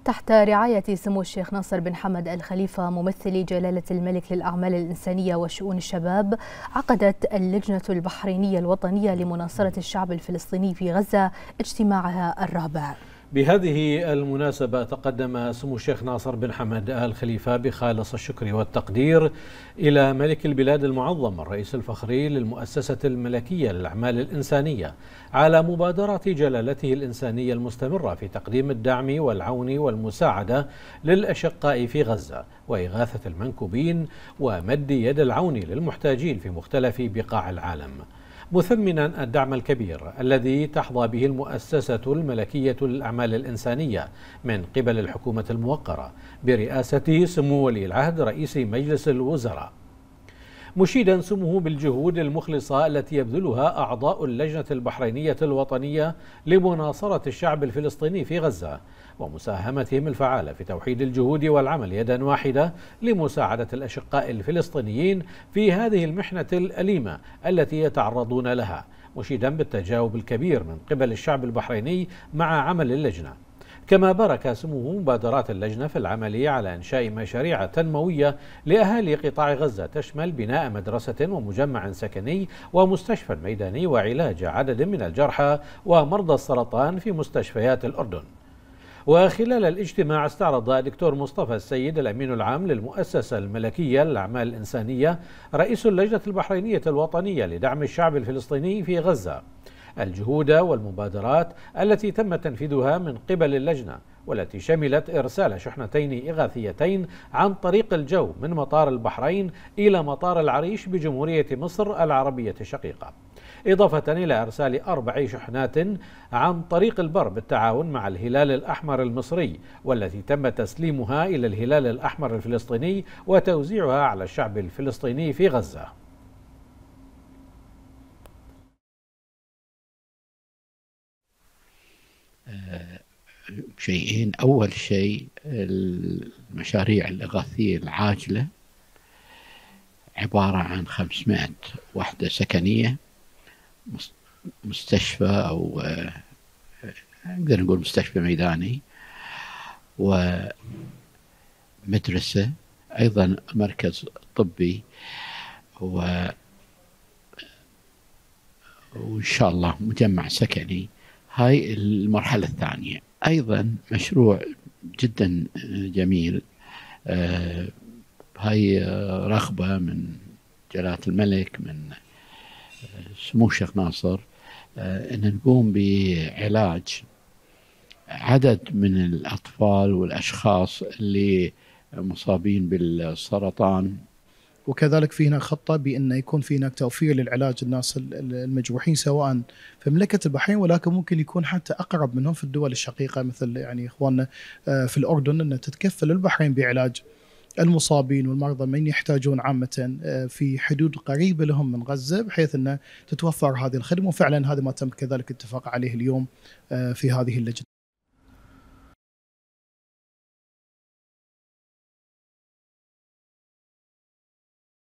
تحت رعاية سمو الشيخ ناصر بن حمد الخليفة ممثل جلالة الملك للأعمال الإنسانية وشؤون الشباب، عقدت اللجنة البحرينية الوطنية لمناصرة الشعب الفلسطيني في غزة اجتماعها الرابع. بهذه المناسبة تقدم سمو الشيخ ناصر بن حمد آل خليفة بخالص الشكر والتقدير إلى ملك البلاد المعظم الرئيس الفخري للمؤسسة الملكية للأعمال الإنسانية على مبادرات جلالته الإنسانية المستمرة في تقديم الدعم والعون والمساعدة للأشقاء في غزة وإغاثة المنكوبين ومد يد العون للمحتاجين في مختلف بقاع العالم، مثمنا الدعم الكبير الذي تحظى به المؤسسة الملكية للأعمال الإنسانية من قبل الحكومة الموقرة برئاسة سمو ولي العهد رئيس مجلس الوزراء، مشيدا سموه بالجهود المخلصة التي يبذلها أعضاء اللجنة البحرينية الوطنية لمناصرة الشعب الفلسطيني في غزة ومساهمتهم الفعالة في توحيد الجهود والعمل يدا واحدة لمساعدة الأشقاء الفلسطينيين في هذه المحنة الأليمة التي يتعرضون لها، مشيدا بالتجاوب الكبير من قبل الشعب البحريني مع عمل اللجنة. كما بارك سموه مبادرات اللجنة في العمل على إنشاء مشاريع تنموية لأهالي قطاع غزة تشمل بناء مدرسة ومجمع سكني ومستشفى ميداني وعلاج عدد من الجرحى ومرضى السرطان في مستشفيات الأردن. وخلال الاجتماع استعرض الدكتور مصطفى السيد الأمين العام للمؤسسة الملكية للأعمال الإنسانية رئيس اللجنة البحرينية الوطنية لدعم الشعب الفلسطيني في غزة الجهود والمبادرات التي تم تنفيذها من قبل اللجنة، والتي شملت إرسال شحنتين إغاثيتين عن طريق الجو من مطار البحرين إلى مطار العريش بجمهورية مصر العربية الشقيقة، إضافة إلى إرسال 4 شحنات عن طريق البر بالتعاون مع الهلال الأحمر المصري، والتي تم تسليمها إلى الهلال الأحمر الفلسطيني وتوزيعها على الشعب الفلسطيني في غزة. شيئين، أول شيء المشاريع الإغاثية العاجلة عبارة عن 500 وحدة سكنية، مستشفى أو نقدر نقول مستشفى ميداني، ومدرسة، أيضا مركز طبي، وإن شاء الله مجمع سكني. هاي المرحلة الثانية. أيضا مشروع جدا جميل، هاي رغبة من جلالة الملك من سمو الشيخ ناصر، أن نقوم بعلاج عدد من الأطفال والأشخاص اللي مصابين بالسرطان. وكذلك في هناك خطة بأن يكون في هناك توفير للعلاج الناس المجروحين سواء في مملكة البحرين، ولكن ممكن يكون حتى أقرب منهم في الدول الشقيقة مثل يعني إخواننا في الأردن، أن تتكفل البحرين بعلاج المصابين والمرضى من يحتاجون عامة في حدود قريبة لهم من غزة، بحيث أن تتوفر هذه الخدمة. وفعلا هذا ما تم كذلك اتفاق عليه اليوم في هذه اللجنة.